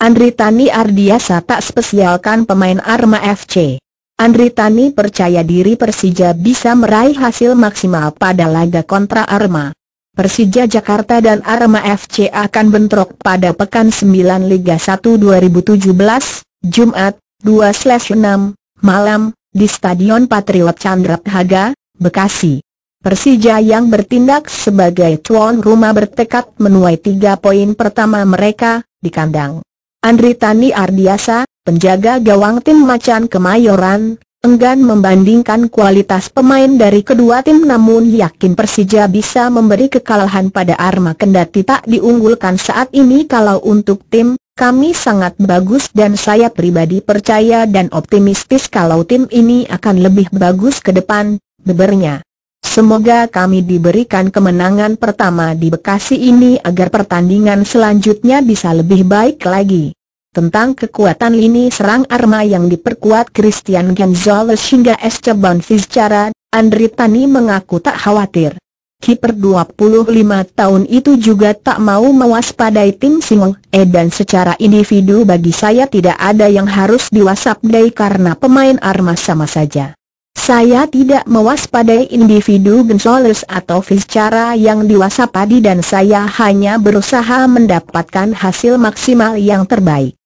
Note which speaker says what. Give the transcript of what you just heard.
Speaker 1: Andritani Ardiasa tak spesialkan pemain Arema FC. Andritani percaya diri Persija bisa meraih hasil maksimal pada laga kontra Arema. Persija Jakarta dan Arema FC akan bentrok pada Pekan 9 Liga 1 2017, Jumat, 2/6, malam, di Stadion Patriot Candrabaga, Bekasi. Persija yang bertindak sebagai tuan rumah bertekad menuai 3 poin pertama mereka di kandang. Andritani Ardiasa, penjaga gawang tim Macan Kemayoran, enggan membandingkan kualitas pemain dari kedua tim, namun yakin Persija bisa memberi kekalahan pada Arema kendati tak diunggulkan saat ini. Kalau untuk tim, kami sangat bagus dan saya pribadi percaya dan optimistis kalau tim ini akan lebih bagus ke depan, bebernya. Semoga kami diberikan kemenangan pertama di Bekasi ini agar pertandingan selanjutnya bisa lebih baik lagi. Tentang kekuatan lini serang Arema yang diperkuat Christian Gonzalez hingga Esteban Vizcara, Andritani mengaku tak khawatir. Kiper 25 tahun itu juga tak mau mewaspadai tim Singo dan secara individu bagi saya tidak ada yang harus diwaspadai karena pemain Arema sama saja. Saya tidak mewaspadai individu Gonzalez atau Vizcara yang diwaspadai dan saya hanya berusaha mendapatkan hasil maksimal yang terbaik.